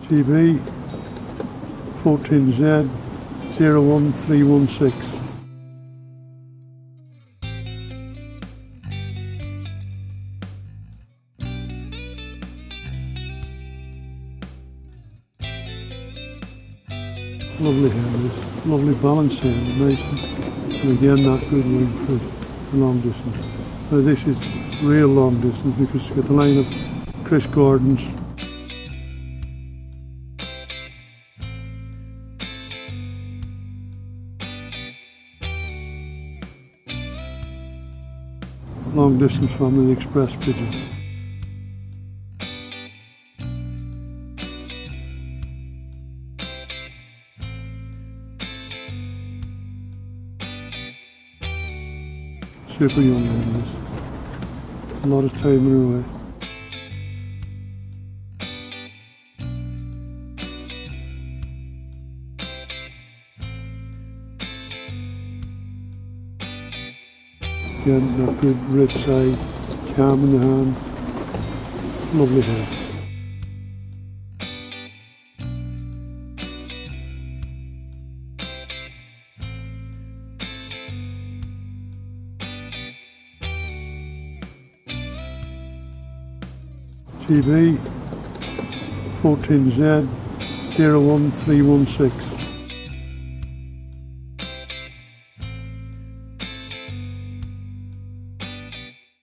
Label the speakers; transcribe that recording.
Speaker 1: GB 14Z 01316. Lovely hair, lovely balance here, amazing. And again that good wing for the long distance. Now this is real long distance because it's got the line of Chris Gordon's. Long distance from the express pigeon. Super young animals. A lot of time away. Again, that good red side, calm in the hand, lovely hair. GB 14Z 01316.